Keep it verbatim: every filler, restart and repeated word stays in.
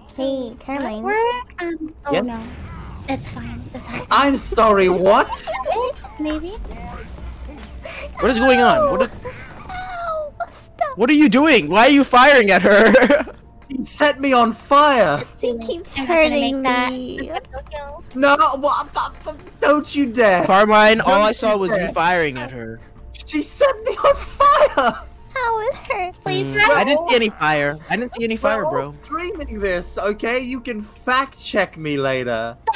Hey, Caroline. We're, um, oh Yes? no. It's fine. It's fine. I'm sorry, what? Maybe? What is going on? What is... Ow, stop. What are you doing? Why are you firing at her? You set me on fire! She keeps I'm not gonna hurting make me. No, what the, don't you dare! Carmine, all Don't I saw you was you dare. firing at her. She set me on fire! Ow, it hurts. Please, Mm, I didn't see any fire. I didn't see any fire, We're all bro. streaming this, okay? You can fact check me later.